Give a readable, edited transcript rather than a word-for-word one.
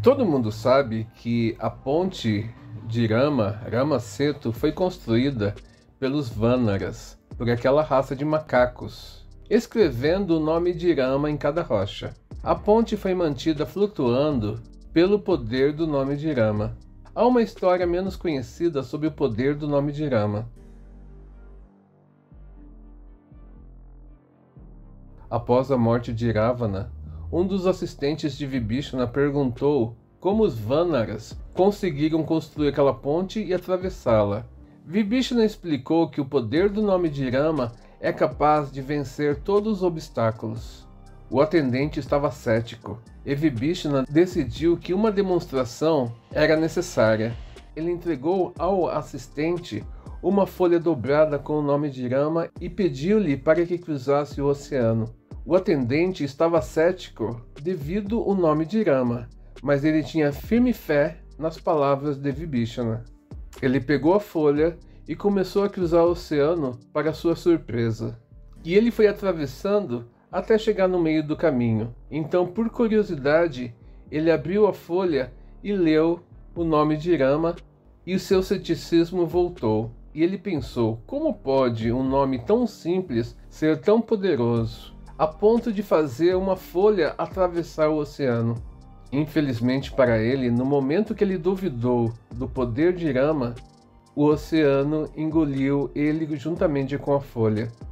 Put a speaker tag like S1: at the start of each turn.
S1: Todo mundo sabe que a ponte de Rama Setu, foi construída pelos Vanaras, por aquela raça de macacos, escrevendo o nome de Rama em cada rocha. A ponte foi mantida flutuando pelo poder do nome de Rama. Há uma história menos conhecida sobre o poder do nome de Rama. Após a morte de Ravana, um dos assistentes de Vibhishana perguntou como os Vanaras conseguiram construir aquela ponte e atravessá-la. Vibhishana explicou que o poder do nome de Rama é capaz de vencer todos os obstáculos. O atendente estava cético, e Vibhishana decidiu que uma demonstração era necessária. Ele entregou ao assistente uma folha dobrada com o nome de Rama e pediu-lhe para que cruzasse o oceano. O atendente estava cético devido ao nome de Rama, mas ele tinha firme fé nas palavras de Vibhishana. Ele pegou a folha e começou a cruzar o oceano para sua surpresa. E ele foi atravessando até chegar no meio do caminho. Então, por curiosidade, ele abriu a folha e leu o nome de Rama, e o seu ceticismo voltou. E ele pensou, como pode um nome tão simples ser tão poderoso, a ponto de fazer uma folha atravessar o oceano? Infelizmente para ele, no momento que ele duvidou do poder de Rama, o oceano engoliu ele juntamente com a folha.